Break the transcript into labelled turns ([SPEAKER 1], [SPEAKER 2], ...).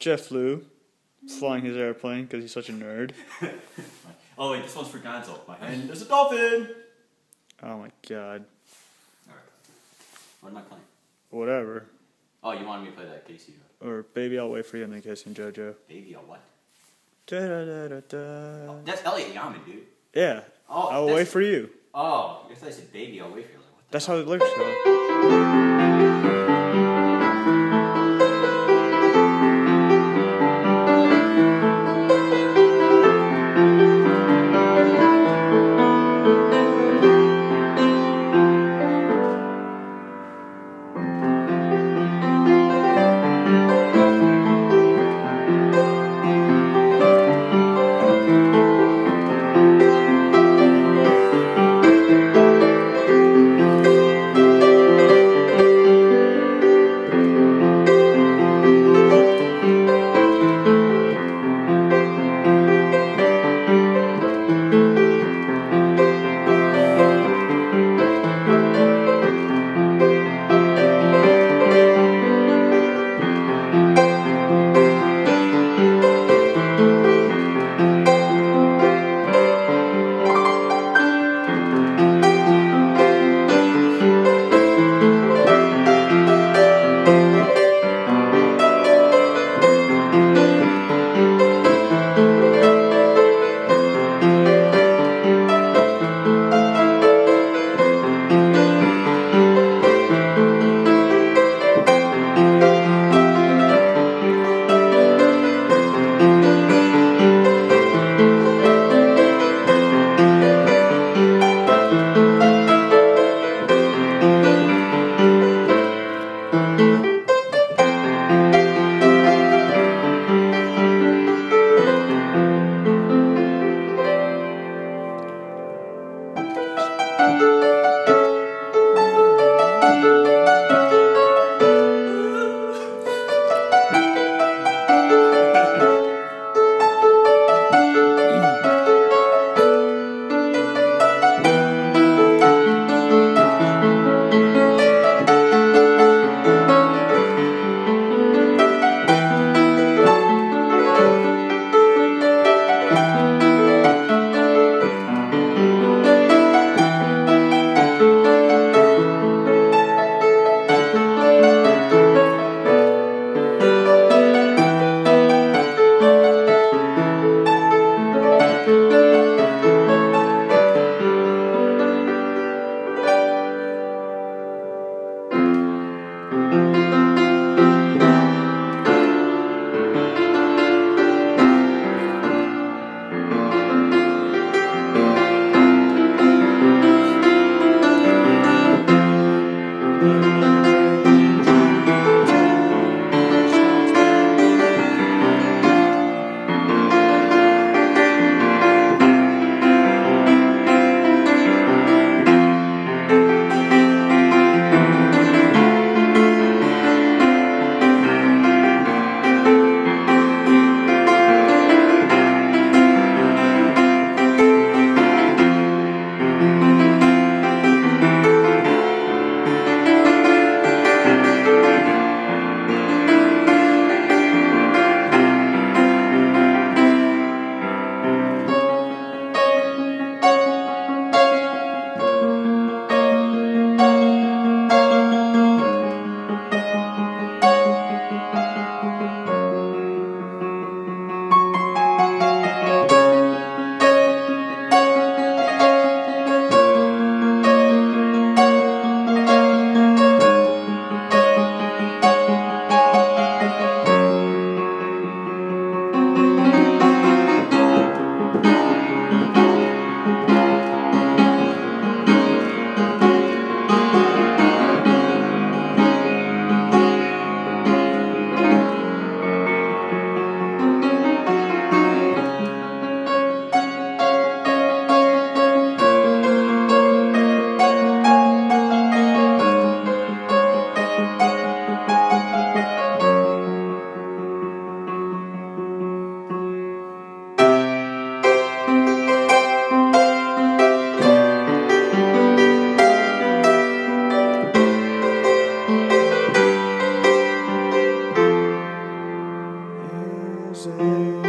[SPEAKER 1] JetBlue flying his airplane because he's such a nerd.
[SPEAKER 2] Oh wait, this one's for Gonzo. My hand is a dolphin!
[SPEAKER 1] Oh my god.
[SPEAKER 2] Alright. What am I playing?
[SPEAKER 1] Whatever.
[SPEAKER 2] Oh, you wanted me to play that Casey.
[SPEAKER 1] Or Baby, I'll Wait for You and then Kissing JoJo.
[SPEAKER 2] Baby or what?
[SPEAKER 1] Da-da-da-da-da.
[SPEAKER 2] Oh, that's Elliot Yamin, dude.
[SPEAKER 1] Yeah.
[SPEAKER 2] Oh,
[SPEAKER 1] I'll wait for you.
[SPEAKER 2] Oh, I thought I said baby, I'll wait for you. Like, what the
[SPEAKER 1] That's
[SPEAKER 2] hell?
[SPEAKER 1] how the lyrics go. music.